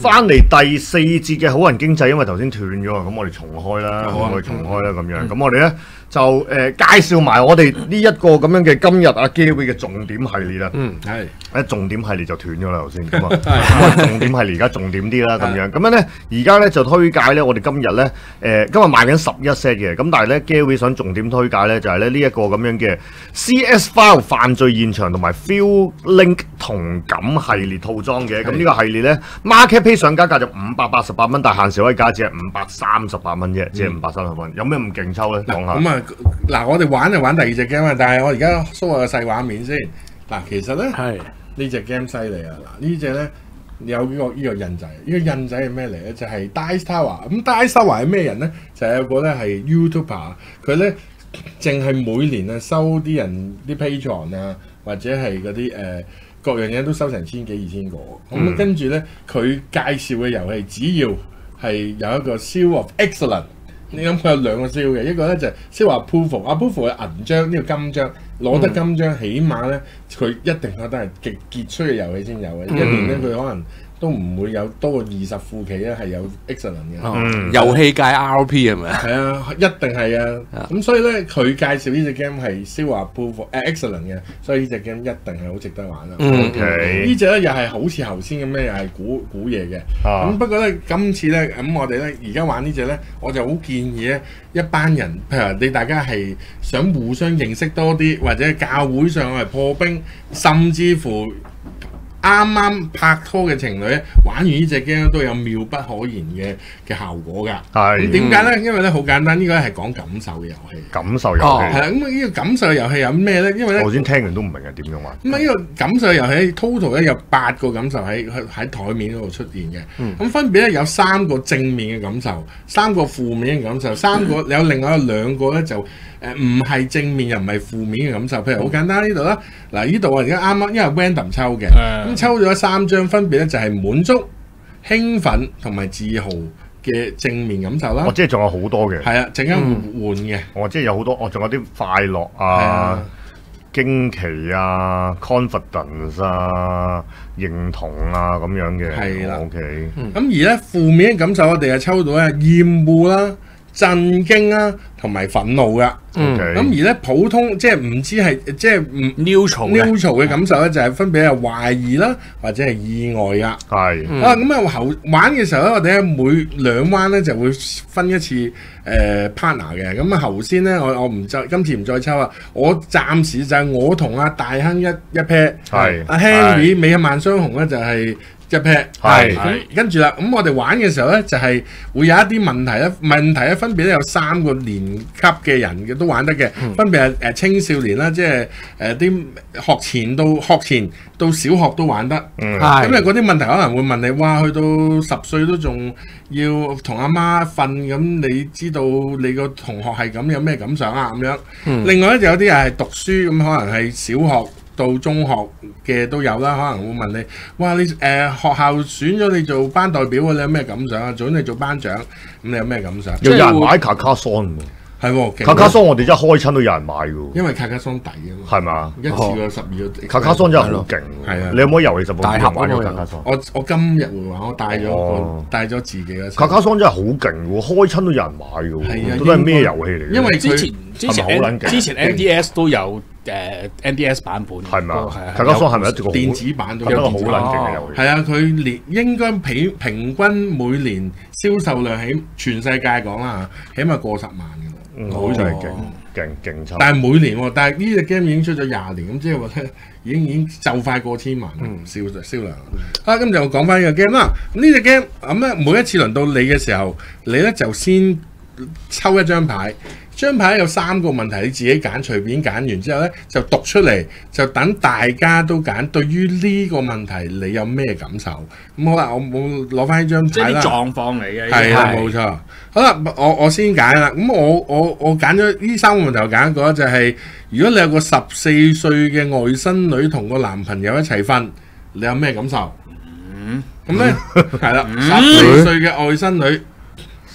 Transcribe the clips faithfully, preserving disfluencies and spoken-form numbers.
翻嚟第四節嘅好人經濟，因為頭先斷咗啊，咁我哋重開啦，咁我哋重開啦咁樣。咁我哋咧就誒、呃、介紹埋我哋呢一個咁樣嘅今日阿 Gary 嘅重點系列啦。 嗯，係。 誒重點系列就斷咗啦頭先，咁啊，咁啊重點系列而家重點啲啦咁樣。咁樣咧，而家咧就推介咧，我哋今日咧誒今日賣緊十一 set 嘅，咁但係咧 Gary 想重點推介咧就係咧呢一個咁樣嘅 C S File 犯罪現場同埋 Feel Link 同感系列套裝嘅。咁呢個系列咧 Market Pay 上架價就五百八十八蚊，但係限時可以加只係五百三十八蚊啫，只係五百三十蚊。有咩咁勁抽咧？講下。 咁啊，嗱，我哋玩就玩第二隻 game 啊，但係我而家 show 下個細畫面先。嗱，其實咧係呢隻 game 犀利啊！嗱，呢隻咧有呢個呢個印仔，呢個印仔係咩嚟咧？就係 Dice Tower。咁 Dice Tower 係咩人咧？就係有個咧係 YouTuber，佢咧淨係每年啊收啲人啲 Patreon 啊，或者係嗰啲誒各樣嘢都收成千幾二千個。咁跟住咧，佢介紹嘅遊戲只要係有一個 Seal of Excellence。你諗佢有兩個 seal 嘅，一個咧就係 Seal of Approval，Approval 係銀章，呢個金章攞得金章，起碼咧佢一定覺得係極傑出嘅遊戲先有嘅。一年咧佢可能都唔會有多過二十副棋咧係有 excellent 嘅。 嗯，遊戲界 R P 係咪啊？ 係啊，一定係啊。咁所以咧佢介紹呢隻 game 係 Seal of Approval 誒 excellent 嘅，所以呢隻 game 一定係好值得玩啦。 OK， 呢隻咧又係好似頭先咁咧，又係估估嘢嘅。咁不過咧今次咧咁我哋咧而家玩呢隻咧，我就好建議咧一班人，譬如你大家係想互相認識多啲，或者教會上嚟破冰，甚至乎啱啱拍拖嘅情侶咧，玩完呢隻 game 都有妙不可言嘅嘅效果㗎。 係咁點解咧？因為咧好簡單，呢個係講感受嘅遊戲。 感受遊戲係啦，咁呢個感受遊戲有咩咧？因為咧， 頭先聽完都唔明係點樣玩。 咁啊，呢個感受遊戲 total 咧有八個感受喺喺台面嗰度出現嘅。咁、嗯、分別咧有三個正面嘅感受，三個負面嘅感受，三個有另外有兩個咧就。誒唔係正面又唔係負面嘅感受，譬如好簡單呢度啦，嗱呢度我而家啱啱因為 random 抽嘅，咁、嗯、抽咗三張，分別咧就係滿足、興奮同埋自豪嘅正面感受啦。 哦，即係仲有好多嘅。係啊，陣間會換嘅。 哦，即係有好多，哦，仲有啲快樂啊、驚奇啊、confidence 啊、認同啊咁樣嘅。 係啦 ，OK。咁、 嗯、而咧負面嘅感受，我哋係抽到咧厭惡啦、震驚啦同埋憤怒噶。咁、okay. 而咧普通即係唔知係即係唔 neutral neutral 嘅感受咧，就係分別係懷疑啦或者係意外噶。係、嗯、啊，咁啊後玩嘅時候咧，我哋咧每兩彎咧就會分一次誒、呃、partner 嘅。咁啊頭先咧，我我唔再今次唔再抽啊，我暫時就係我同阿大亨一一 pair， 係阿 Henry 美一萬雙雄咧就係、是。一 pair 係咁跟住啦，咁我哋玩嘅時候咧，就係、是、會有一啲問題咧，問題咧分別咧有三個年級嘅人嘅都玩得嘅、嗯，分別係誒青少年啦，即係誒啲學前到學前到小學都玩得。嗯，咁啊嗰啲問題可能會問你，哇，去到十歲都仲要同阿媽瞓，咁你知道你個同學係咁有咩感想啊？咁樣、嗯。另外咧就有啲係讀書咁，可能係小學到中學嘅都有啦，可能會問你，哇！你誒、呃、學校選咗你做班代表，你有咩感想啊？做咗你做班長，咁你有咩感想？ 有人買卡卡桑喎， 係喎， 卡卡桑我哋真係開親都有人買嘅喎， 因為卡卡桑抵啊嘛， 係嘛？ 一次過十二個， 卡卡桑真係好勁，係啊！你有冇遊戲實大盒玩咗卡卡桑？ 我我今日會玩，我帶咗、哦、帶咗自己嘅。 卡卡桑真係好勁喎，開親都有人買嘅喎，都係咩遊戲嚟嘅？ 因為之前之前之前 N D S 都有。誒、uh, N D S 版本係咪啊？卡卡桑係咪一個電子版都有一個好冷靜嘅遊戲？ 係啊，佢年應該平平均每年銷售量喺全世界講啦，起碼過十萬嘅，好似係勁勁勁抽。但係每年喎，但係呢隻 game 已經出咗廿年，咁即係話咧，已經已經就快過千萬銷銷量。啊，咁就講翻呢個 game 啦。咁呢隻 game 咁咧，每一次輪到你嘅時候，你咧就先抽一張牌。張牌有三個問題，你自己揀，隨便揀完之後咧，就讀出嚟，就等大家都揀。對於呢個問題，你有咩感受？咁好啦，我冇攞翻呢張牌啦。即係啲狀況嚟嘅。係啦，冇錯。好啦，我我先揀啦。咁我我我揀咗呢三個問題，我揀過就係、是，如果你有個十四歲嘅外甥女同個男朋友一齊瞓，你有咩感受？嗯。咁咧係啦，十四歲嘅外甥女。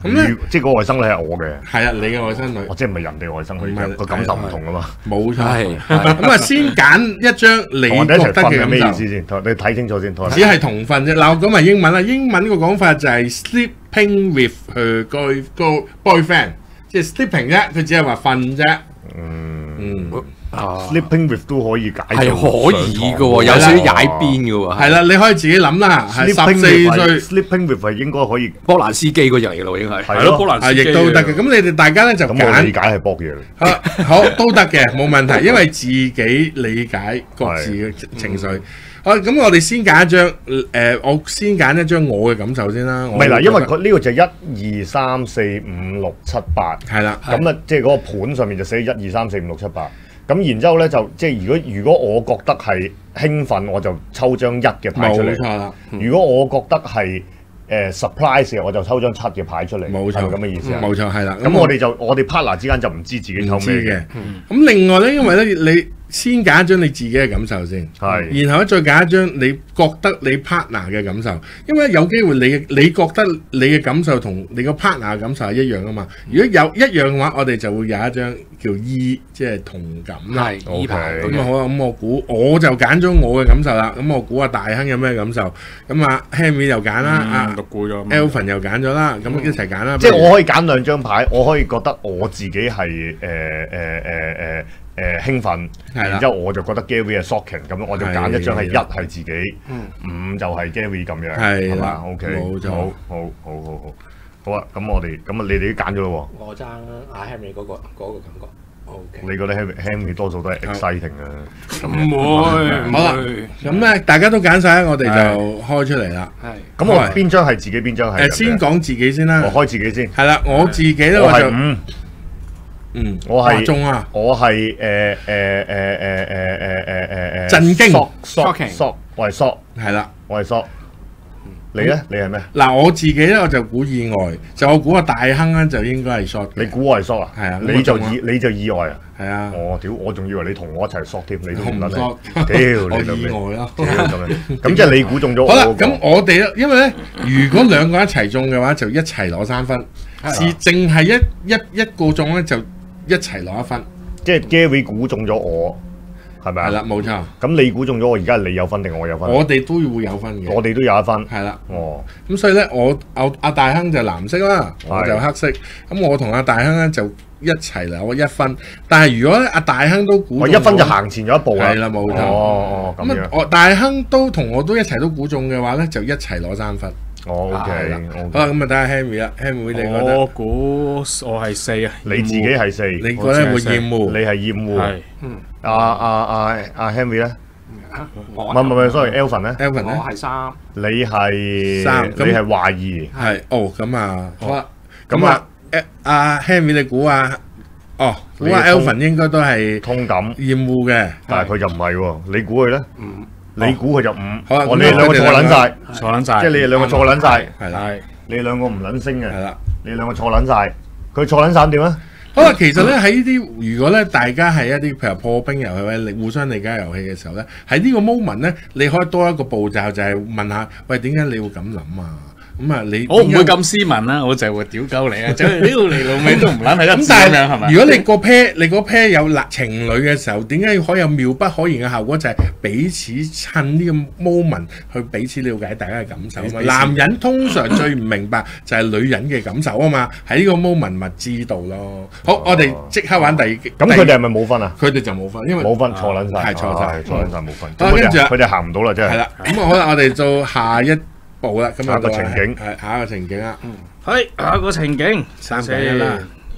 咁咧， 即係個外甥女係我嘅。 係啊，你嘅外甥女。 我即係唔係人哋外甥女嘅，個感受唔同啊嘛。 冇錯。咁啊，先揀一張你覺得嘅感受。 咩意思先？你睇清楚先。 只係同瞓啫。嗱，咁咪英文啦。英文個講法就係 sleeping with her boyfriend， 即係 sleeping 啫，佢只係話瞓啫。嗯嗯。 Sleeping with 都可以解， 係可以嘅喎，有少少踩邊嘅喎。 係啦，你可以自己諗啦。係十四歲 ，Sleeping with 係應該可以波蘭斯基嗰隻嚟嘅咯，應該係。 係咯， 波蘭斯基亦都得嘅。咁你哋大家咧就咁我理解係搏嘢。 好都得嘅，冇問題，因為自己理解各自嘅情緒。好，咁我哋先揀一張，誒，我先揀一張我嘅感受先啦。 唔係啦，因為佢呢個就一二三四五六七八， 係啦。 咁啊，即係嗰個盤上面就寫一二三四五六七八。咁然之後咧就即係如果如果我覺得係興奮，我就抽張一嘅牌出嚟。 冇錯啦。 如果我覺得係誒 surprise 嘅，我就抽張七嘅牌出嚟。 冇錯， 咁嘅意思啊。 冇錯，係啦。 咁我哋就我哋 partner 之間就唔知自己抽咩嘅。 咁另外咧，因為咧你先揀一張你自己嘅感受先，係，然後咧再揀一張你覺得你 partner 嘅感受，因為有機會你你覺得你嘅感受同你個 partner 嘅感受係一樣啊嘛。如果有一樣嘅話，我哋就會有一張叫 E， 即係同感啦。 係 E 牌。 咁啊好啊，咁我估我就揀咗我嘅感受啦。咁我估阿大亨有咩感受？咁啊 Henry 又揀啦，啊 Alvin 又揀咗啦，咁一齊揀啦。 即係我可以揀兩張牌，我可以覺得我自己係誒誒誒誒。誒興奮，然之後我就覺得 Gary 係 shocking， 咁我就揀一張係一係自己，五就係 Gary 咁樣，係嘛 ？OK， 冇錯， 好好好好好，好啊！咁我哋咁啊，你哋都揀咗咯喎。 我爭阿 Henry 嗰個嗰個感覺 ，OK。 你覺得 Henry Henry 多數都係 exciting 啊？ 唔會，好啦，咁咧大家都揀晒，我哋就開出嚟啦。 係。咁我邊張係自己，邊張係？ 誒，先講自己先啦。 我開自己先。 係啦，我自己咧我就五。嗯， 我係中啊！ 我係誒誒誒誒誒誒誒誒震驚 ，shock，shock，我係 shock， 係啦， 我係 shock。你咧？你係咩？ 嗱，我自己咧我就估意外，就我估阿大亨咧就應該係 shock。 你估我係 shock 啊？ 係啊， 你就意你就意外啊？ 係啊。 我屌，我仲以為你同我一齊 shock 添，你都唔得你。 屌，我意外咯。 咁樣，咁即係你估中咗。 好啦，咁我哋咧，因為咧，如果兩個一齊中嘅話，就一齊攞三分；是淨係一一一個中咧，就一齊攞一分， 即係 Gary 估中咗我，係咪啊？ 係啦，冇錯。 咁你估中咗我，而家係你有分定我有分？ 我哋都會有分嘅。 我哋都有一分。 係啦。 哦。 咁所以咧，我阿阿大亨就藍色啦，我就黑色。咁我同阿大亨咧就一齊攞一分。但係如果阿大亨都估中， 我一分就行前咗一步啦。 係啦，冇錯。 哦哦，咁樣。 我大亨都同我都一齊都估中嘅話咧，就一齊攞三分。 哦 ，OK， 好啦，咁啊睇下 Henry 啦 ，Henry 你覺得？ 我估我係四啊， 你自己係四， 你覺得會厭惡？ 你係厭惡， 係， 嗯，阿阿阿阿 Henry 咧？唔係唔係，sorry，Alvin 咧 ？Alvin 咧？ 我係三， 你係三， 你係懷疑， 係，哦，咁啊，好啦，咁啊，誒，阿 Henry 你估啊？哦，估阿 Alvin 應該都係通感厭惡嘅， 但係佢就唔係喎，你估佢咧？ 嗯。 你估佢就五， 好啊！ 你哋兩個錯撚晒， 錯撚晒， 即係你哋兩個錯撚晒， 係啦， 你哋兩個唔撚升嘅， 係啦， 你哋兩個錯撚晒，佢錯撚晒點啊？ 好啦，其實咧喺呢啲，如果咧大家係一啲譬如破冰遊戲或者互相理解遊戲嘅時候咧，喺呢個 moment 咧，你可以多一個步驟，就係問下，喂，點解你會咁諗啊？咁啊，你我唔會咁斯文啦，我就係會屌鳩你啊！就係屌你老味都唔撚係一咁，但係如果你個 pair 你個 pair 有嗱情侶嘅時候，點解可以有妙不可言嘅效果？就係彼此趁呢個 moment 去彼此了解大家嘅感受啊嘛。男人通常最唔明白就係女人嘅感受啊嘛，喺呢個 moment 咪知道咯。好，我哋即刻玩第二。咁佢哋係咪冇分啊？ 佢哋就冇分，因為冇分錯撚晒， 係錯晒， 錯撚晒冇分。 跟住佢哋行唔到啦，真係。 係啦，咁啊好啦，我哋做下一步啦，咁下一個情景係下一個情景啦。 嗯，係下一個情景， 三比一啦。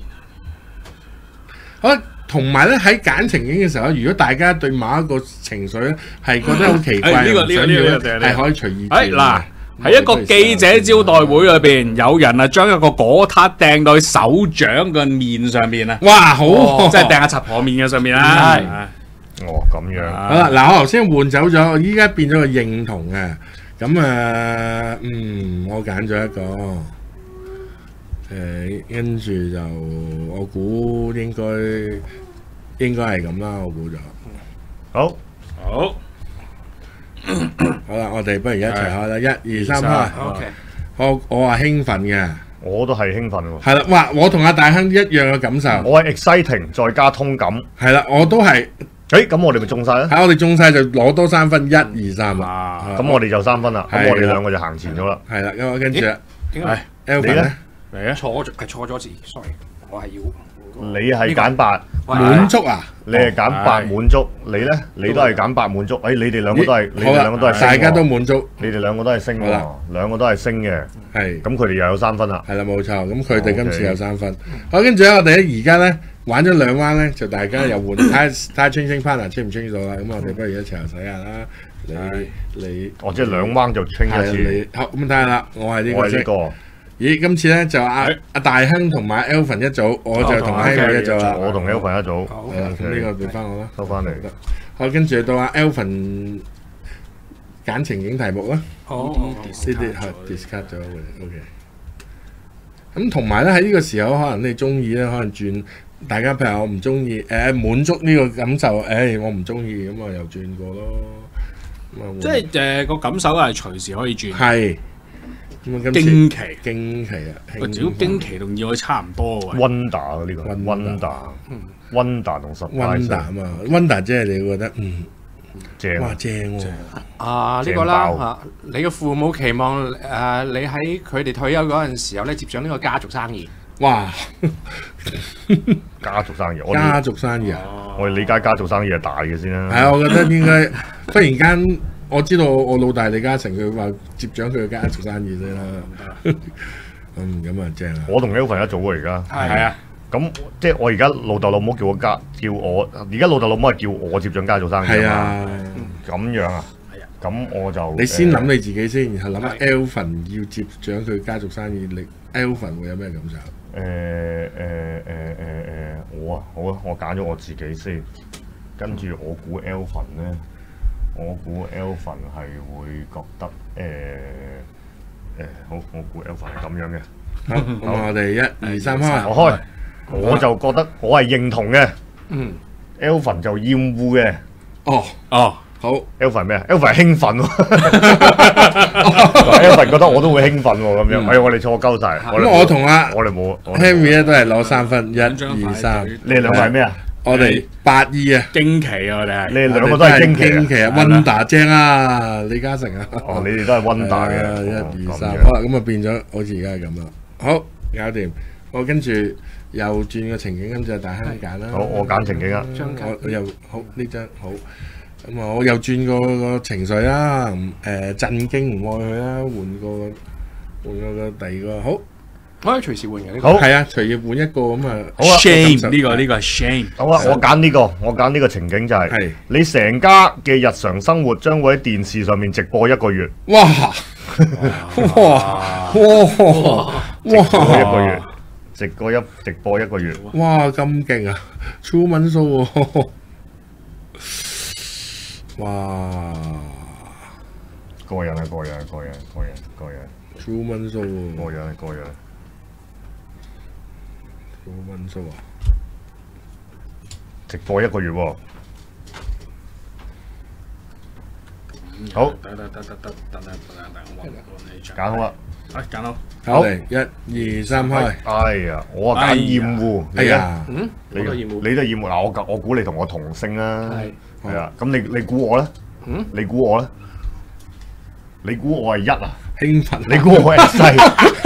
好，同埋咧喺揀情景嘅時候，如果大家對某一個情緒咧係覺得好奇怪， 呢個呢個呢個係可以隨意。 誒嗱，喺一個記者招待會裏邊，有人啊將一個果撻掟到佢手掌嘅面上面啊！ 哇，好， 即係掟喺柒婆面嘅上面啦。係。 哦，咁樣。 好啦，嗱，我頭先換走咗，依家變咗個認同嘅。咁啊，嗯，我揀咗一個，誒，跟住就我估應該應該係咁啦，我估咗。 好， 好， 好啦，我哋不如一齊開啦，一二三開。 OK。 我我話興奮嘅， 我都係興奮喎。 係啦，哇！我同阿大亨一樣嘅感受。 我係 exciting 再加通感。 係啦，我都係。 誒，咁我哋咪中晒啦。 喺我哋中晒就攞多三分，一二三啦。 咁我哋就三分啦。咁我哋兩個就行前咗啦。 係啦，咁我跟住啊， 點解 ？Elvin 咧嚟啊！ 錯咗係錯咗字，sorry，我係要。 你係揀八滿足啊？ 你係揀八滿足，你咧你都係揀八滿足。誒，你哋兩個都係，你哋兩個都係升喎。 大家都滿足， 你哋兩個都係升喎，兩個都係升嘅。 係。 咁佢哋又有三分啦。 係啦，冇錯。咁佢哋今次有三分。好，跟住咧，我哋咧而家咧玩咗兩彎咧，就大家又換睇下睇下 changing partner 清唔清到啦。咁我哋不如一齊又睇下啦。你你哦，即係兩彎就清一次。 好，咁睇下啦。我係呢個。 我係呢個。 咦，今次咧就阿阿大亨同埋 Elvin 一組，我就同 Henry 一組啦。 我同 Elvin 一組。 係啦，咁呢個俾翻我啦。 收翻嚟。 好，跟住到阿 Elvin揀情景題目啦。 好， 呢啲係 discard 咗嘅 ，OK。咁同埋咧喺呢個時候，可能你中意咧，可能轉大家譬如我唔中意，誒滿足呢個感受，誒我唔中意，咁我又轉過咯。 即係誒個感受係隨時可以轉。 係。 驚奇， 驚奇啊！ 喂，屌驚奇同意外差唔多喎。 Wonder 呢個 Wonder，Wonder 同 surprise。 Wonder 啊嘛，Wonder 即係你會覺得嗯正， 哇正喎。 啊呢個啦嚇，你嘅父母期望誒你喺佢哋退休嗰陣時候咧接掌呢個家族生意。 哇！ 家族生意， 家族生意啊！ 我哋理解家族生意係大嘅先啦。 係啊，我覺得應該忽然間。我知道我老大李嘉誠佢話接掌佢嘅家族生意先啦，嗯咁啊正啊！ 我同 Elvin 一組喎而家， 係啊， 咁即係我而家老豆老母叫我家叫我，而家老豆老母係叫我接掌家族生意啊嘛，咁樣啊， 係啊， 咁我就你先諗你自己先，然後諗下 Elvin 要接掌佢家族生意，你 Elvin 會有咩感受？ 誒誒誒誒誒我啊好啊，我揀咗我自己先，跟住我估 Elvin 咧。我估 Elvin 係會覺得誒誒好，我估 Elvin 係咁樣嘅。 好，咁我哋一二三開。 我開，我就覺得我係認同嘅。 嗯 ，Elvin 就厭惡嘅。 哦哦， 好。 Elvin 咩啊 ？Elvin 係興奮喎。Elvin 覺得我都會興奮喎，咁樣。哎，我哋錯鳩晒。 咁我同阿我哋冇 Henry 咧都係攞三分，一二三。 你哋兩個係咩啊？ 我哋八二啊， 驚奇啊！我哋係， 你哋兩個都係驚奇驚奇啊 ！Wonder 正啊，李嘉誠啊， 哦，你哋都係 Wonder 嘅， 一二三，好啦，咁啊變咗好似而家係咁啦，好搞掂，我跟住又轉個情景，跟住大亨揀啦， 好，我揀情景啊， 我又好呢張好，咁啊我又轉個個情緒啦，誒震驚唔愛佢啦，換個換個個第二個好。 可以隨時換嘅呢個，係啊，隨意換一個咁啊。 好啊 ，shame 呢個呢個係 shame。 好啊，我揀呢個，我揀呢個情景就係，你成家嘅日常生活將會喺電視上面直播一個月。 哇！哇！哇！ 直播一個月，直播一直播一個月。 哇！咁勁啊！Truman Show 喎！哇！ 過癮啊！過癮！過癮！過癮！過癮 ！Truman Show 喎！ 過癮！過癮！ Truman Show 啊！ 直播一個月喎。好。 得得得得得得得得得， 揀好啦。 係揀好。 好，一二三開。 哎呀，我啊揀厭惡。 哎呀， 嗯， 你都厭惡。你都厭惡嗱，我我估你同我同姓啦。 係。 係啊，咁你你估我咧？ 嗯。 你估我咧？你估我係一啊？ 興奮。 你估我係細？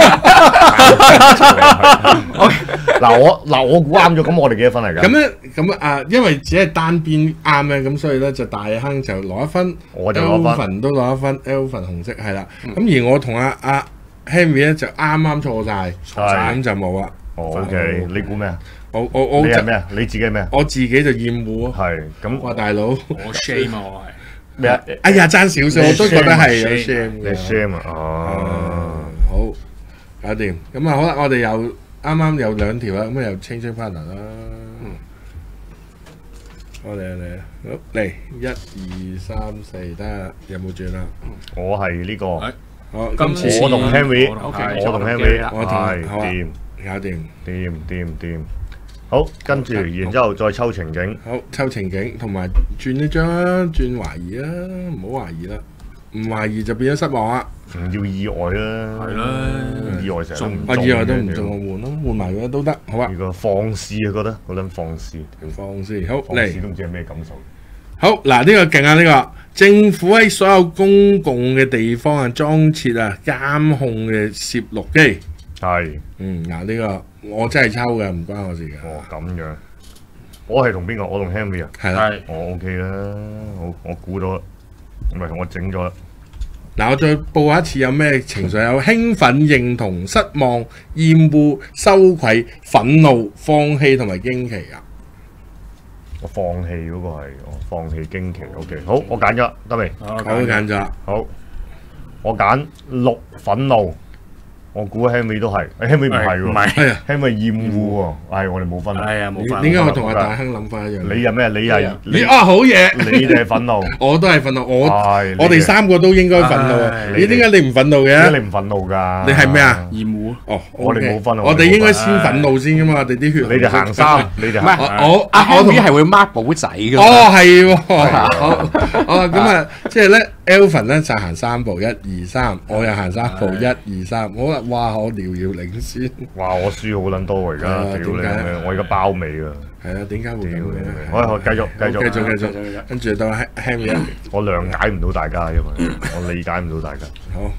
嗱我嗱我估啱咗，咁我哋幾多分嚟㗎？ 咁咧咁啊，因為只係單邊啱咧，咁所以咧就大亨就攞一分， 我就攞分 ，Elvin 都攞一分 ，Elvin 紅色係啦。咁而我同阿阿 Henry 咧就啱啱錯晒，咁就冇啦。 O K，你估咩啊？ 我我我你係咩啊？你自己係咩啊？ 我自己就厭惡。 係咁， 哇大佬， 我 shame 啊我係咩啊？ 哎呀爭少少，我都覺得係有 shame 你 shame 啊？哦， 好搞掂。咁啊好啦，我哋又。啱啱有兩條啦，咁啊又清清翻嚟啦。嗯，我嚟啊嚟啊，好嚟一二三四，睇下有冇轉啦。 我係呢個， 好， 今次我同 Henry， 我同 Henry， 我同掂， 搞掂， 掂掂掂。好，跟住然之後再抽情景。 好，抽情景同埋轉一張啦，轉懷疑啦，唔好懷疑啦。 唔懷疑就變咗失望啦。 唔要意外啦， 係啦， 意外成日啊意外都唔中，我換咯，換埋佢都得，好啊。 呢個放肆啊，覺得嗰陣放肆， 放肆，好放肆嚟。 都唔知係咩感受。 好嗱，呢個勁啊！呢個政府喺所有公共嘅地方啊裝設啊監控嘅攝錄機。 係， 嗯嗱，呢個我真係抽嘅，唔關我事嘅。 哦咁樣，我係同邊個？我同 Henry 啊， 係啦， 我 OK 啦，好，我估到啦，唔係我整咗啦。 嗱，我再報一次有咩情緒？有興奮、認同、失望、厭惡、羞愧、憤怒、放棄同埋驚奇啊！ 我放棄嗰個係，我放棄驚奇。OK，好，我揀咗，得未？ 我都揀咗。 好，我揀六憤怒。我估 Henry 都係，Henry 唔係喎， 唔係係啊， Henry 厭惡喎，係我哋冇分。 係啊，冇分。 點解我同阿大亨諗法一樣？ 你係咩？你係你啊好嘢！ 你哋係憤怒， 我都係憤怒，我係我哋三個都應該憤怒啊！ 唉咦？點解你唔憤怒點解嘅？ 你唔憤怒㗎？ 你係咩啊？ 厭惡。 哦， 我哋冇分啊我哋應該先憤怒先噶嘛，我哋啲血。 你哋行山，你哋唔係行。 我我阿我同 Henry 係會 mark 簿仔㗎。 哦係喎，哦哦咁啊，即係咧 Alvin 咧就行三步，一二三，我又行三步，一二三，我話哇我遙遙領先， 哇！我輸好撚多喎，而家啊屌你點解咩！我而家包尾啊！ 係啊，點解會咁屌你嘅？ 好，好繼續繼續繼續繼續，跟住到 Henry 我諒解唔到大家，因為我理解唔到大家。 好。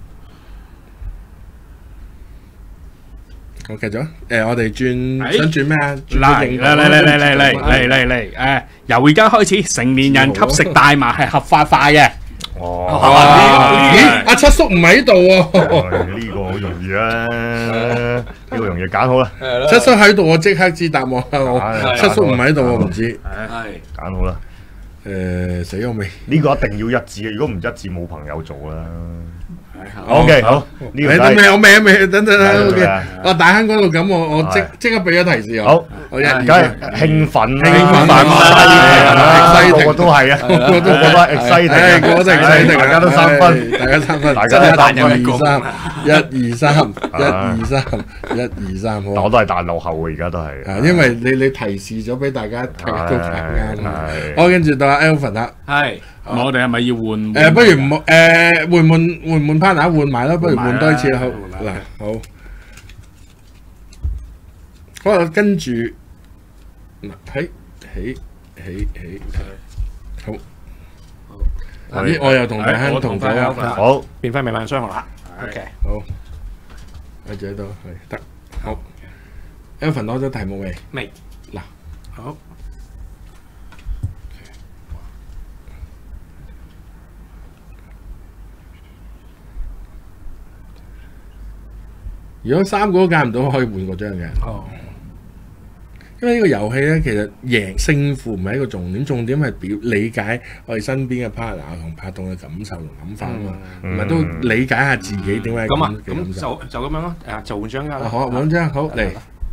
我繼續，誒，我哋轉想轉咩啊？ 嚟嚟嚟嚟嚟嚟嚟嚟嚟誒！由而家開始，成年人吸食大麻係合法化嘅。 哦， 咦？阿七叔唔喺度喎， 呢個好容易啊！呢個容易揀好啦， 七叔喺度，我即刻知答案啦。我係七叔唔喺度，我唔知。 係。 揀好啦。 誒，死我未？ 呢個一定要一致嘅，如果唔一致冇朋友做啦。 好 OK，好，呢你個仔等未？我未啊未，等等啦。 係 OK， 係我大亨嗰度咁，我我即係即刻俾咗提示我。 好， 我一二梗係三興奮啦， 興奮啦， 啦個個都係啊，個個都覺得誒 exciting， 個個都 exciting， 大家都三分， 大家三分， 大家都三分一二三，一二三，一二三，一二三，好啊。 但我都係大落後嘅，而家都係。 啊，因為你你提示咗俾大家，大家都睇啱。 係好，跟住到阿 Alvin 啦。 係。 我哋係咪要換？ 誒，不如唔好誒換換換換 partner 換埋啦，不如換多一次好。嗱，好。好啦，跟住嗱，起起起起，好。咦，我又同大亨同咗啦。 好， 變翻命運雙學啦。OK。 好，喺住喺度，係得。好。Alvin 攞咗題目未？ 未。 嗱， 好。 如果三個都揀唔到，可以換個張嘅。 哦。 因為呢個遊戲咧，其實贏勝負唔係一個重點，重點係表理解我哋身邊嘅 partner 同拍檔嘅感受同諗法啊嘛，唔係都理解下自己點解咁啊， 嘅感咁受。 就就咁樣咯。誒，就換張㗎啦。 啊好，換張好嚟。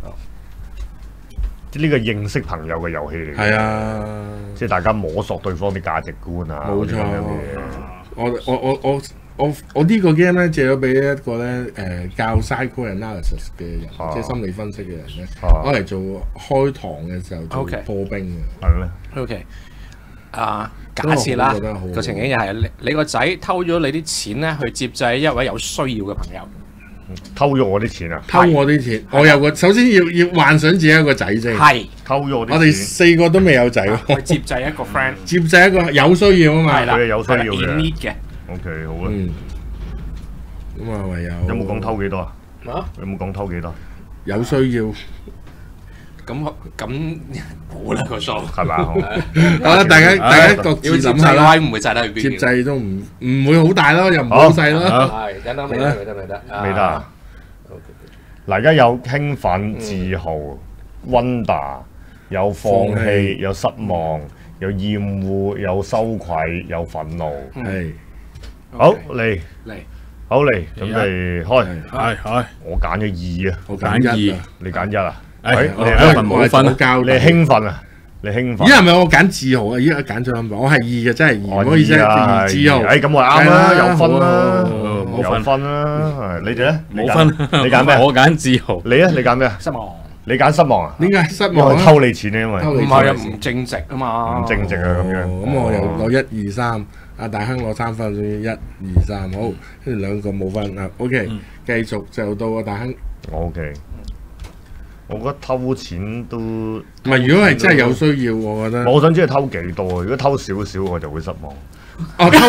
呢個認識朋友嘅遊戲嚟嘅。 係啊， 即係大家摸索對方啲價值觀啊。 冇錯嗰啲咁樣嘅嘢。 我我我我我我呢個 game 咧借咗俾一個咧誒教 psychoanalysis 嘅人， 啊即係心理分析嘅人咧， 啊攞嚟做開堂嘅時候做 OK 破冰嘅。 係咩？ OK。啊，假設啦我覺得好個情景就係你你個仔偷咗你啲錢咧，去接濟一位有需要嘅朋友。 偷咗我啲錢啊！ 偷我啲錢，我有個首先要要幻想自己有個仔先。 係。 偷咗我啲錢。 我哋四個都未有仔喎， 去接濟一個 friend。 接濟一個有需要啊嘛。 係啦。 佢係有需要嘅係 in need 嘅。 OK，好啦。 嗯。咁啊，唯有有冇講偷幾多啊？ 啊？ 有冇講偷幾多？ 有需要。 咁咁冇啦個數。 係咪啊？好好啦，大家大家各自諗下啦。 唔會債得去邊？ 接濟都唔唔會好大咯，又唔會好細咯。 係，等等未得未得未得。 未得啊！嗱，而家有興奮、自豪、wonder，有放棄、有失望、有厭惡、有羞愧、有憤怒。 係。 好嚟嚟， 好嚟，準備開。 係係。 我揀咗二啊， 我揀一啊， 你揀一啊？ 誒，我哋誒一份冇分。 教你興奮啊？你興奮？ 咦係咪我揀自豪啊？咦我揀咗 number，我係二嘅，真係二，唔好意思啊，自豪。 誒咁我啱啦，有分啦， 冇分有分啦。係你哋咧？ 冇分。 你揀咩？ 我揀自豪。 你啊？你揀咩啊？ 失望。 你揀失望啊？ 點解失因為望啊？ 偷你錢啊，因為偷你唔係啊，唔正直啊嘛。 唔正直啊咁樣。 咁我又攞一二三， 阿大亨攞三分，一二三，好，跟住兩個冇分啊。OK，繼續就到阿大亨。 OK，我覺得偷錢都唔係，如果係真係有需要，我覺得。 我想知佢偷幾多，如果偷少少我就會失望。 哦，偷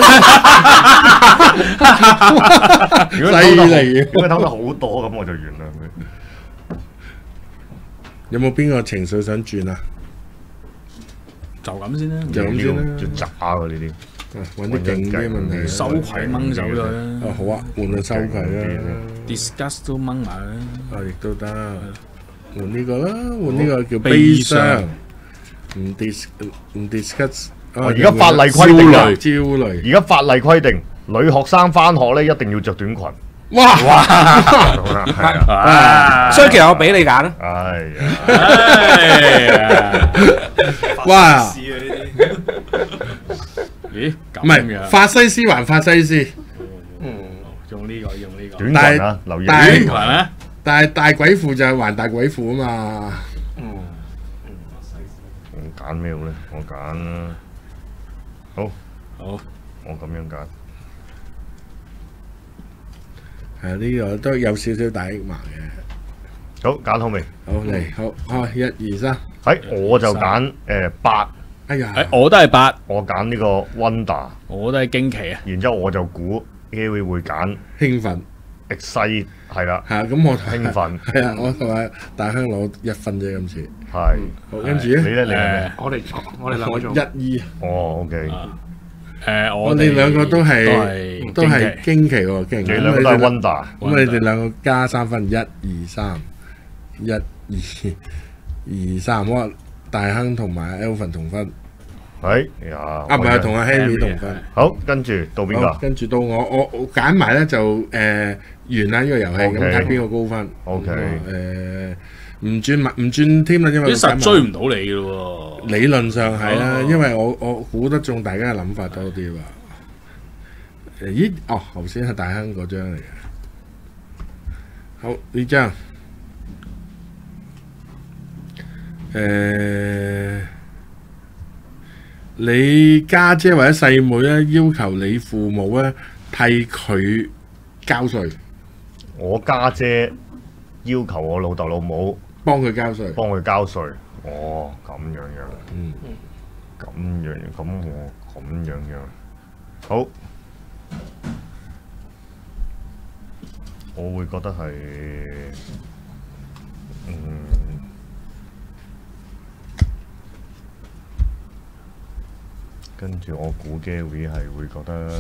如果偷得如果偷得好多咁，我就原諒佢。 有冇邊個情緒想轉啊？ 就咁先啦， 就咁先啦， 要渣喎呢啲。 揾啲勁啲問題， 收攜掹走咗啦。 哦，好啊，換到收攜啦 ，discuss 都掹埋啦。 啊，亦都得，換呢個啦，換呢個叫悲傷，唔 dis 唔 discuss。 而家法例規定啊， 焦慮。 而家法例規定，女學生返學咧一定要着短裙。 哇哇， 係啊， 所以其實我俾你揀啦。 哎呀， 哇！ 咦？ 唔係法西斯還法西斯。 嗯，用呢個用呢個。 短裙啊，留意短裙咧。 但係大鬼褲就係還大鬼褲啊嘛。 嗯。 我揀咩好咧？我揀好。 好。 我咁樣揀。 係啊，呢個都有少少大益麻嘅。 好，揀好未？ 好嚟，好，開一二三。 係，我就揀誒八。 哎呀， 我都係八。 我揀呢個 Wonder。 我都係驚奇啊。 然之後我就估 Gary 會揀興奮。 excite 係啦。 係啊，咁我興奮。 係啊，我同埋大香攞一分啫，今次。 係。 好，跟住咧。 你咧？你係咩？ 我哋我哋兩個做一二。 哦，OK。 誒， 我哋兩個都係都係驚奇喎，驚奇。 你兩個都係 Wonder。 咁你哋兩個加三分，一二三，一二二三。我大亨同埋 Elvin 同分。 係呀。 啊，唔係同阿 Henry 同分。 好，跟住到邊個？ 跟住到我，我我揀埋咧就誒完啦呢個遊戲，咁睇邊個高分。 OK。 誒唔轉唔轉添啦，因為實追唔到你嘅咯喎。理論上係啦，因為我我估得中大家嘅諗法多啲喎。誒咦？哦，頭先係大亨嗰張嚟嘅。好，呢張誒，你家姐或者細妹咧要求你父母咧替佢交稅。 我家姐要求我老豆老母幫佢交稅， 幫佢交稅。哦，咁樣樣。 嗯， 咁樣樣，咁我咁樣樣。好，我會覺得係，嗯，跟住我估 Gary 係會覺得，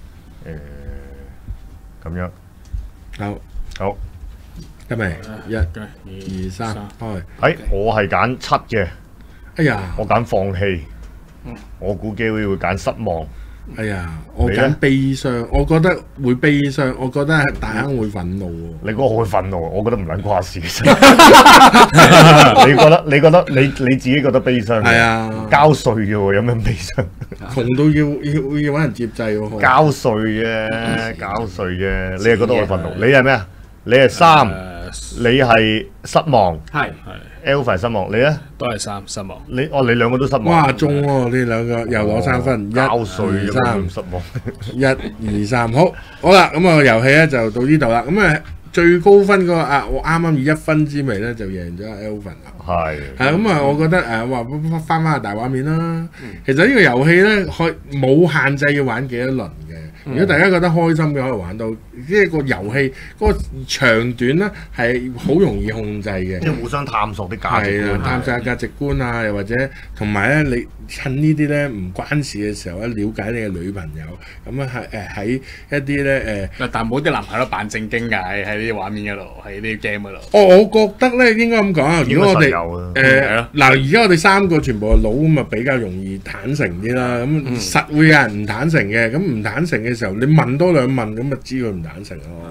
誒，咁樣。 好， 好。 得未？一、二、三，開。 誒，我係揀七嘅。 哎呀！ 我揀放棄。我估 Gary 會揀失望。 哎呀！我揀悲傷，我覺得會悲傷，我覺得係大亨會憤怒喎。 你覺得我會憤怒？我覺得唔撚關事嘅。你覺得？你覺得？你你自己覺得悲傷？ 係啊。 交稅嘅喎，有咩悲傷？ 窮到要要要揾人接濟喎。 交稅啫，交稅啫。你係覺得我憤怒？你係咩啊？你係三，你係失望。係係。Alpha 失望，你咧？ 都係三失望。 你哦，你兩個都失望。 哇，中喎！你兩個又攞三分，一、 交稅二、三， 失望。 一、二、三，好，好啦，咁啊遊戲咧就到呢度啦。咁啊最高分嗰個啊，我啱啱以一分之微咧就贏咗 Alvin 啦。係。係咁啊，我覺得誒話翻翻下大畫面啦。其實呢個遊戲咧，可冇限制要玩幾多輪嘅。如果大家覺得開心嘅，可以玩到，即係個遊戲嗰個長短咧係好容易控制嘅。 即係互相探索啲價值觀， 探索價值觀啊，又或者同埋咧，你趁呢啲咧唔關事嘅時候咧，了解你嘅女朋友，咁啊係誒喺一啲咧誒， 但冇啲男朋友扮正經㗎，喺喺呢啲畫面嗰度，喺呢啲 game 嗰度。 哦，我覺得咧應該咁講啊，如果我哋誒嗱，而家我哋三個全部係佬咁啊，比較容易坦誠啲啦。咁實會有人唔坦誠嘅，咁唔坦誠嘅時候，你問多兩問咁啊，知佢唔坦誠咯。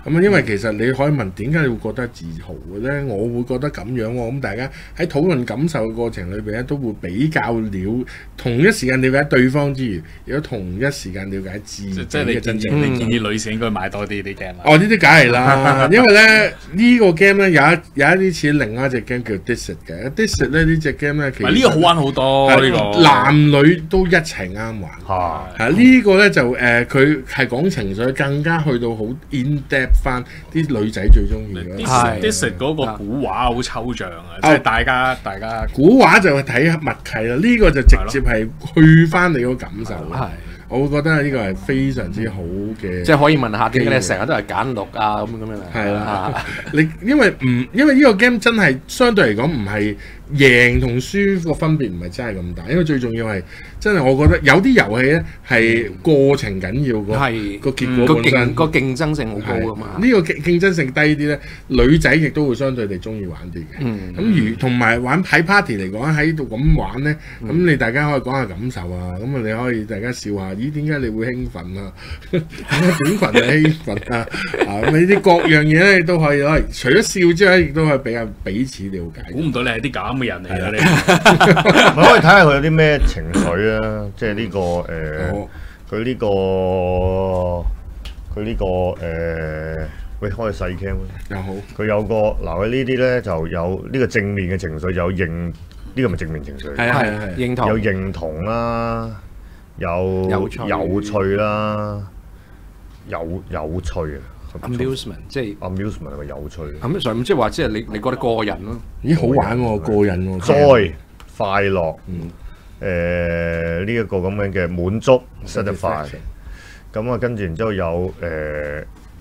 咁啊，因為其實你可以問點解你會覺得自豪嘅咧？我會覺得咁樣喎。咁大家喺討論感受嘅過程裏邊咧，都會比較了同一時間了解對方之餘，亦都同一時間了解自己即係你嘅真正。 你建議女士應該買多啲啲 game 啊？ 哦，呢啲梗係啦，因為咧呢個 game 咧有一有一啲似另外一隻 game 叫 Dixit 嘅 Dixit 咧呢隻 game 咧其實呢個好玩好多，呢個男女都一齊啱玩。係係呢個咧就誒佢係講情緒，更加去到好 in depth 翻啲女仔最中意嘅。 係 Dixit 嗰個古畫好抽象啊，即係大家大家古畫就係睇默契啦，呢個就直接係去翻你個感受。係。我會覺得呢個係非常之好嘅， 即係可以問下點解你成日都係揀六啊咁咁樣。 係啦，你因為唔因為呢個 game 真係相對嚟講唔係贏同輸個分別唔係真係咁大，因為最重要係真係我覺得有啲遊戲咧係過程緊要個係個結果本身個競爭性好高啊嘛。 呢個競競爭性低啲咧，女仔亦都會相對地中意玩啲嘅。咁如同埋玩喺 party 嚟講喺度咁玩咧，咁你大家可以講下感受啊，咁啊你可以大家笑下。咦？點解你會興奮啊？點解短裙係興奮啊？啊咁呢啲各樣嘢咧都可以攞嚟，除咗笑之外，亦都可以比較彼此了解。 估唔到你係啲咁嘅人嚟㗎，你可以睇下佢有啲咩情緒啊？即係呢個誒，佢呢個佢呢個誒，喂開細 cam 又好。 佢有個嗱，佢呢啲咧就有呢個正面嘅情緒，有認呢個咪正面情緒？ 係係係認同， 有認同啦。有有趣有趣啦，有有趣啊 ！amusement 即係 amusement 係咪有趣 ？amusement 即係話即係你你覺得過癮咯？ 咦，好玩喎，過癮喎 ！joy 快樂，誒呢一個咁樣嘅滿足 satisfy，咁啊跟住然之後有誒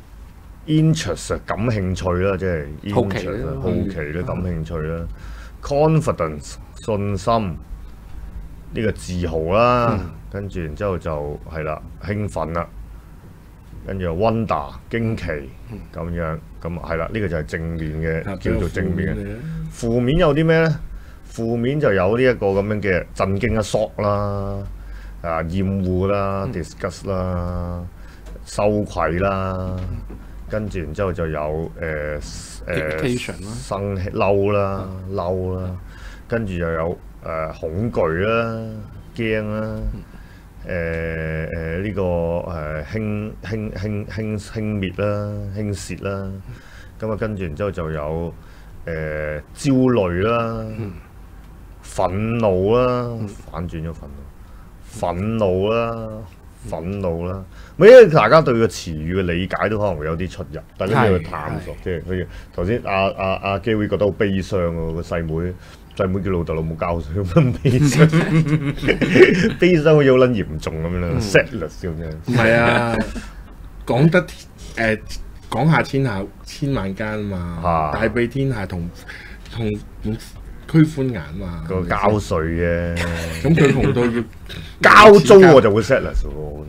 interest 感興趣啦，即係好奇啦， 好奇啦，感興趣啦 ，confidence 信心。呢個自豪啦，跟住然之後就係啦，興奮啦，跟住 wonder 驚奇咁樣，咁係啦，呢個就係正面嘅，叫做正面嘅。負面有啲咩咧？負面就有呢一個咁樣嘅震驚啊、shock 啦、啊厭惡啦、disgust 啦、羞愧啦，跟住然之後就有誒誒生氣嬲啦、嬲啦，跟住又有。誒、呃、恐懼啦、驚啦、誒誒呢個誒輕輕輕輕輕蔑啦、輕蔑啦，咁啊跟住然之後就有誒、呃、焦慮啦、憤怒啦，反轉咗憤怒，憤怒啦、憤怒啦，咪因為大家對個詞語嘅理解都可能會有啲出入，大家要去探索，即係譬如頭先阿阿阿基會覺得好悲傷喎，個細妹。細妹叫老豆老母教佢咁悲傷，悲傷好似好撚嚴重咁樣啦 ，sadness 咁樣。 唔係啊，講得誒講下天下千萬間啊嘛，大庇天下同同區寬顏嘛。個交稅嘅， 咁佢窮到要交租我就會 sadness 喎。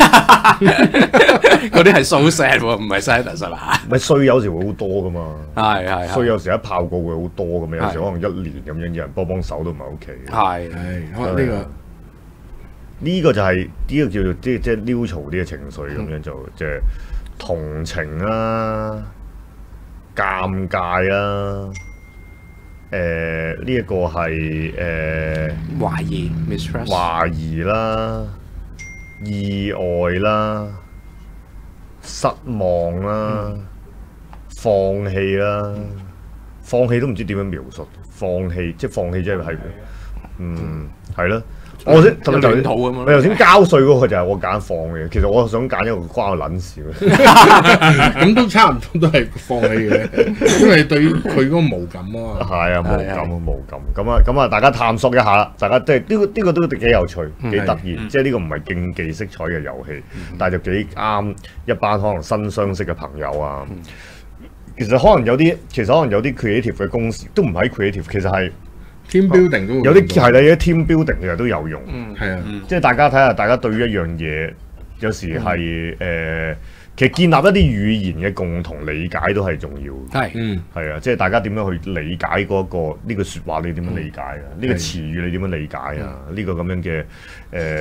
嗰啲係 so sad 喎，唔係 sadness 係嘛？ 咪稅有時會好多噶嘛， 係係稅有時一炮過會好多咁樣，有時可能一年咁樣有人幫幫手都唔係屋企。 係係，可能呢個呢個就係呢個叫做即即係 neutral 啲嘅情緒咁樣就即係同情啦、尷尬啦。誒呢一個係誒懷疑 mistrust 懷疑啦、意外啦、失望啦、嗯、放棄啦、嗯、放棄都唔知點樣描述，放棄即係放棄即係係嗯係咯。我先頭先，我頭先交稅嗰個就係我揀放嘅，其實我想揀一個關我撚事嘅， 咁都差唔多都係放棄嘅，因為對於佢嗰個無感啊嘛。 係啊，無感啊，無感。咁啊，咁啊，大家探索一下啦，大家即係呢個呢個都幾有趣，幾得意。即係呢個唔係競技色彩嘅遊戲，但係就幾啱一班可能新相識嘅朋友啊。其實可能有啲，其實可能有啲 creative 嘅公司都唔係 creative， 其實係。 team building 都有啲係啦，有啲 team building 其實都有用， 係啊， 即係大家睇下，大家對於一樣嘢，有時係誒，其實建立一啲語言嘅共同理解都係重要。 係，嗯， 係啊，即係大家點樣去理解嗰個呢個説話，你點樣理解啊？呢個詞語你點樣理解啊？呢個咁樣嘅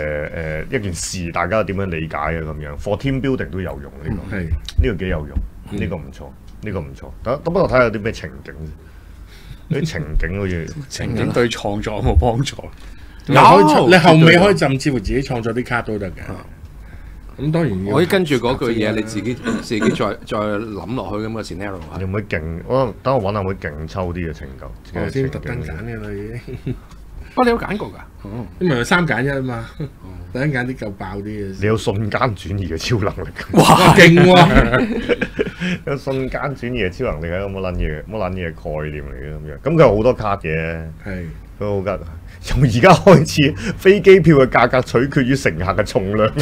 誒誒一件事，大家點樣理解啊？咁樣 for team building 都有用呢個，係呢個幾有用。 呢個唔錯，呢個唔錯。等不過睇下有啲咩情景，啲情景好似情景對創作有冇幫助？ 你可以你後尾可以甚至乎自己創作啲卡都得嘅。咁當然可以跟住嗰句嘢，你自己自己再再諗落去咁嘅 scenario 啊。 有冇啲勁？我等我揾下會勁抽啲嘅情感。 我先特登揀嘅啦已經。 哦，你有揀過㗎？ 哦，因為三揀一啊嘛。特登揀啲夠爆啲嘅。 你有瞬間轉移嘅超能力。 哇！勁喎！ 有瞬間轉移嘅超能力係咁乜撚嘢？乜撚嘢概念嚟嘅咁樣？咁佢有好多卡嘅。係。佢好吉。從而家開始，飛機票嘅價格取決於乘客嘅重量。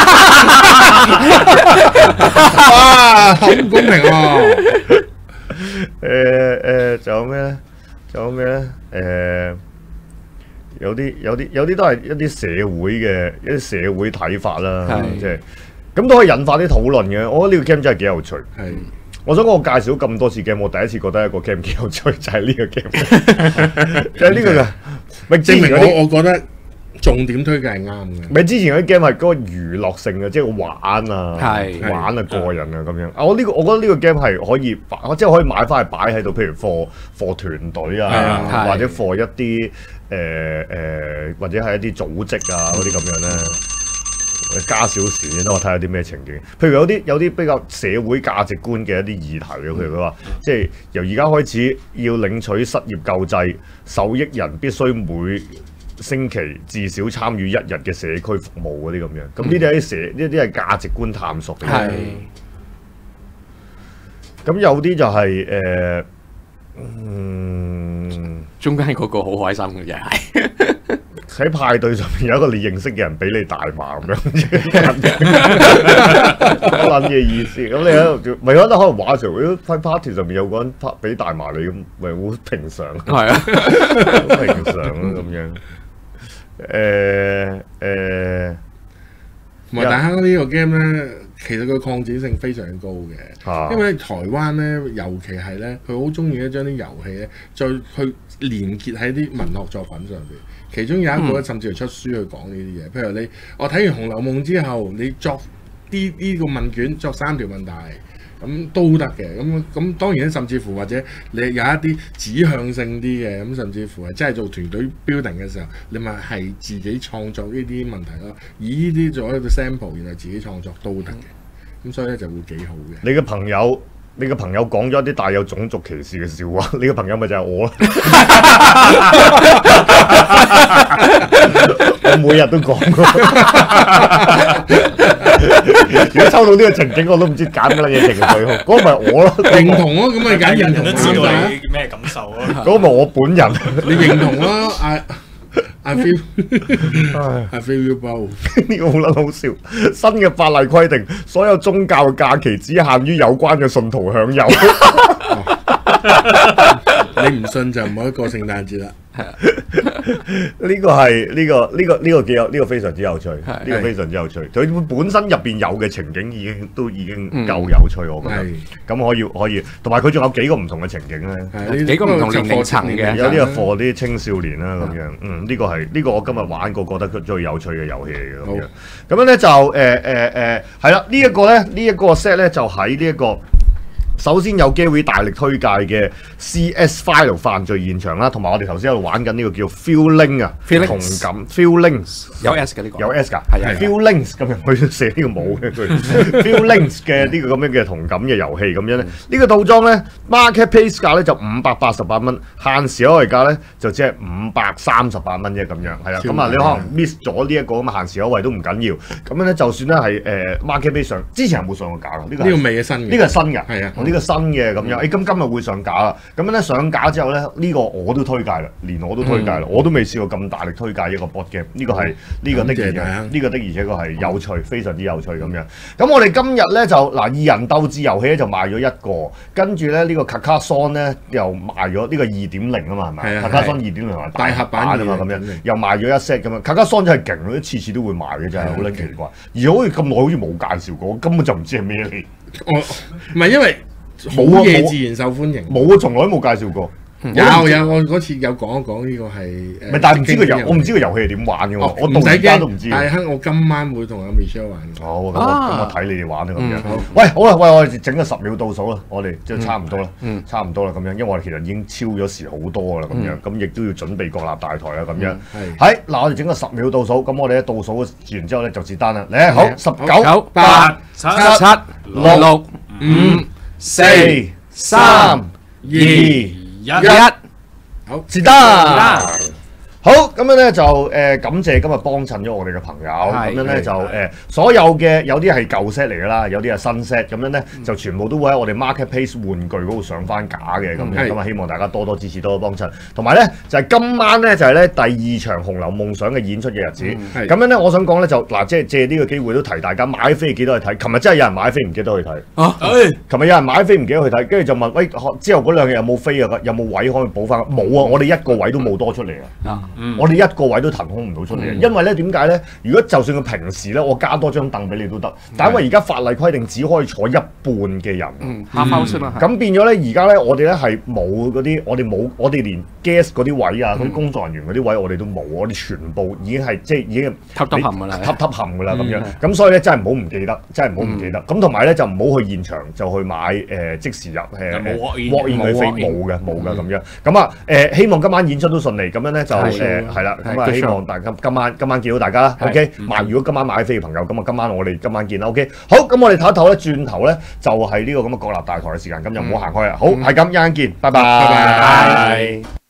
哇！好唔公平喎！ 誒誒，仲有咩咧？仲有咩咧？誒，有啲有啲有啲都係一啲社會嘅一啲社會睇法啦，即係咁都可以引發啲討論嘅。我覺得呢個 game 真係幾有趣。係。我想講我介紹咗咁多次 game，我第一次覺得一個 game 幾有趣，就係呢個 game， 就係呢個㗎。咪證明我我覺得重點推介係啱嘅。 咪之前嗰啲 game 係嗰個娛樂性嘅，即係玩啊，玩啊過癮啊咁樣。啊，我呢個我覺得呢個 game 係可以，即係可以買翻嚟擺喺度，譬如 for for 團隊啊，或者 for 一啲誒誒，或者係一啲組織啊嗰啲咁樣咧。加少少，等我睇下啲咩情景。譬如有啲有啲比較社會價值觀嘅一啲議題嘅，譬如佢話，即係由而家開始要領取失業救濟，受益人必須每星期至少參與一日嘅社區服務嗰啲咁樣。咁呢啲係社呢啲係價值觀探索嘅。係。咁有啲就係、是、誒、呃，嗯， 中間嗰個好開心嘅，又係。 喺派對上面有一個你認識嘅人俾你大麻咁樣，乜撚嘅意思？咁你喺度咪覺得可能話時喺喺 party 上面有個人俾大麻你咁，咪好平常？係啊，好平常咯咁樣。誒誒， 同埋大坑呢個 game 咧，其實個擴展性非常高嘅，啊、因為台灣咧，尤其係咧，佢好中意咧將啲遊戲咧，再去連結喺啲文學作品上邊。其中有一個甚至係出書去講呢啲嘢，譬如你我睇完《紅樓夢》之後，你作啲呢個問卷作三條問題，咁都得嘅。咁咁當然甚至乎或者你有一啲指向性啲嘅，咁甚至乎係真係做團隊 building 嘅時候，你咪係自己創作呢啲問題咯，以呢啲做一個 sample，然後自己創作都得嘅。咁所以咧就會幾好嘅。 你嘅朋友。你個朋友講咗一啲帶有種族歧視嘅笑話，你個朋友咪就係我咯。我每日都講過。如果抽到呢個情景，我都唔知揀乜嘢情緒好。嗰個咪我咯， 認同咯，咁咪揀認同。 知道你咩感受啊？ 嗰個咪我本人。 你認同咯，阿。I feel, I feel you both。 呢個好撚好笑。新嘅法例規定，所有宗教嘅假期只限於有關嘅信徒享有。 你唔信就唔可以過聖誕節啦。 呢個係呢個呢個呢個幾有呢個非常之有趣，呢個非常之有趣。佢本身入邊有嘅情景已經都已經夠有趣，我覺得。咁可以可以，同埋佢仲有幾個唔同嘅情景咧， 幾個唔同年齡層嘅， 有啲係 for 啲青少年啦咁樣。嗯，呢個係呢個我今日玩過覺得佢最有趣嘅遊戲嚟嘅咁樣。咁樣咧就誒誒誒係啦，呢一個咧呢一個 set 咧就喺呢一個。首先有機會大力推介嘅 C S File 犯罪現場啦，同埋我哋頭先喺度玩緊呢個叫 Feeling 啊，同感 Feelings 有 S 嘅呢個有 S 㗎，係啊 Feelings 咁樣佢寫呢個冇嘅佢 Feelings 嘅呢個咁樣嘅同感嘅遊戲咁樣咧，呢個套裝咧 Marketplace 價咧就五百八十八蚊，限時優惠價咧就只係五百三十八蚊啫咁樣，係啦，咁啊你可能 miss 咗呢一個咁嘅限時優惠都唔緊要，咁樣咧就算咧係誒 Marketplace 上之前有冇上過架㗎？呢個呢個未嘅新嘅， 呢個係新嘅， 係啊。 呢個新嘅咁樣，誒咁今日會上架啦。咁樣咧上架之後咧，呢個我都推介啦，連我都推介啦，我都未試過咁大力推介一個 board game。呢個係呢個的而且呢個的而且確係有趣，非常之有趣咁樣。咁我哋今日咧就嗱二人鬥智遊戲咧就賣咗一個，跟住咧呢個 Carcassonne 咧又賣咗呢個二點零啊嘛，係咪？Carcassonne 二點零係大盒版啊嘛，咁樣又賣咗一 set 咁樣。Carcassonne 真係勁咯，次次都會賣嘅真係好撚奇怪。而好似咁耐好似冇介紹過，我根本就唔知係咩嚟。 我唔係因為。冇嘢自然受歡迎， 冇啊！從來都冇介紹過。 有有，我嗰次有講一講呢個係誒。 唔係，但係唔知個遊，我唔知個遊戲係點玩嘅喎，我到而家都唔知。 係我今晚會同阿 Michelle 玩。 好，咁我咁我睇你哋玩啦咁樣。喂，好啦，喂，我哋整個十秒倒數啦，我哋即係差唔多啦，差唔多啦咁樣，因為我哋其實已經超咗時好多啦咁樣，咁亦都要準備國立大台啦咁樣。係，嗱，我哋整個十秒倒數，咁我哋咧倒數完之後咧就接單啦。嚟，好，十九、八、 七、七、六、六、五、 四、三、二、一，好，接單。好，咁樣咧就誒、呃、感謝今日幫襯咗我哋嘅朋友，咁樣咧就誒、呃、所有嘅有啲係舊 set 嚟㗎啦，有啲係新 set，咁樣咧就全部都會喺我哋 Marketplace 玩具嗰度上翻架嘅，咁樣咁啊希望大家多多支持，多多幫襯。同埋咧就係、是、今晚咧就係、是、咧第二場紅樓夢想嘅演出嘅日子，咁、嗯、樣咧我想講咧就嗱，即係借呢個機會都提大家買飛記得去睇。琴日真係有人買飛唔記得去睇，啊，琴日有人買飛唔記得去睇，跟住就問喂，之後嗰兩日有冇飛啊？有冇位可以補翻？冇啊，我哋一個位都冇多出嚟啊！嗯、我哋一個位都騰空唔到出嚟，嗯、因為咧點解咧？如果就算佢平時咧，我加多張凳俾你都得，但因為而家法例規定只可以坐一半嘅人， 嗯，half house嘛， 咁變咗咧，而家咧我哋咧係冇嗰啲，我哋冇，我哋連 guest 嗰啲位啊，嗰啲、嗯、工作人員嗰啲位我哋都冇，我哋全部已經係即係已經揼揼冚㗎啦， 揼揼冚㗎啦咁樣，咁所以咧真係唔好唔記得，真係唔好唔記得。咁同埋咧就唔好去現場就去買誒、呃、即時入誒 walk in 嘅飛，冇嘅冇嘅咁樣。咁啊誒希望今晚演出都順利，咁樣咧就誒係啦。咁啊，希望大家今晚今晚見到大家啦 ，OK。買如果今晚買飛嘅朋友，咁啊今晚我哋今晚見啦，OK。好，咁我哋唞一唞咧，轉頭咧就係呢個咁嘅國立大台嘅時間，咁就唔好行開啦。好，係咁，一陣間見，拜拜。